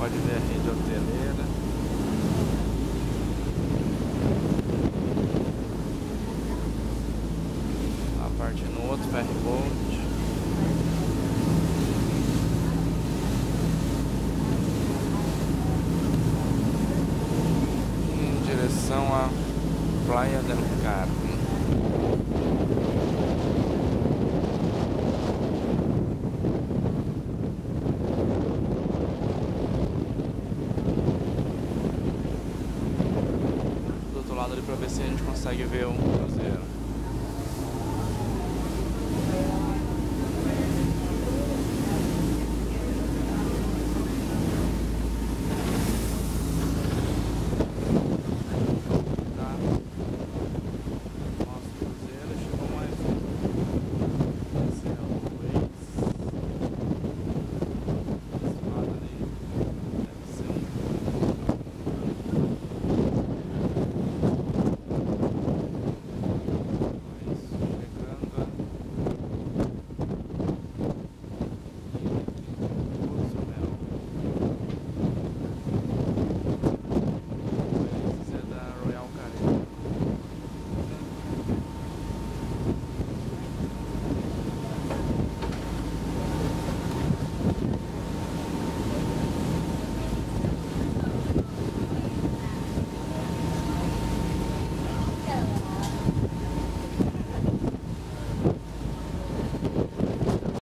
pode ver a rede hoteleira. A parte no outro ferryboat. Em direção a Playa del Carmen. Do outro lado ali para ver se a gente consegue ver um cruzeiro.